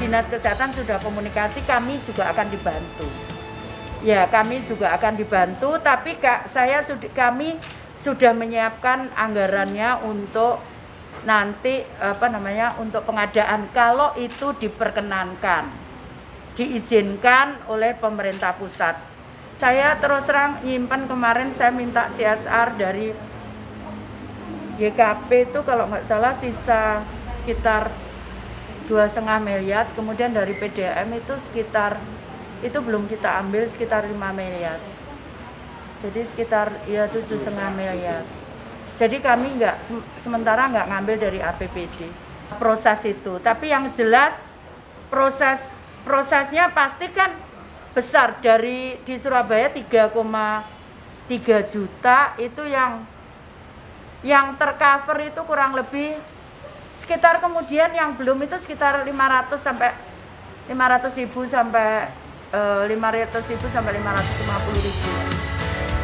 Dinas Kesehatan sudah komunikasi, kami juga akan dibantu. Ya, kami juga akan dibantu, tapi kami sudah menyiapkan anggarannya untuk nanti untuk pengadaan kalau itu diperkenankan, diizinkan oleh pemerintah pusat. Saya terus terang nyimpan kemarin saya minta CSR dari GKP itu kalau nggak salah sisa sekitar 2,5 miliar, kemudian dari PDAM itu itu belum kita ambil sekitar 5 miliar. Jadi sekitar 7,5 miliar. Jadi kami sementara nggak ngambil dari APBD proses itu. Tapi yang jelas prosesnya pasti kan besar. Di Surabaya 3,3 juta itu yang tercover itu kurang lebih sekitar, kemudian yang belum itu sekitar 500.000 sampai 550.000.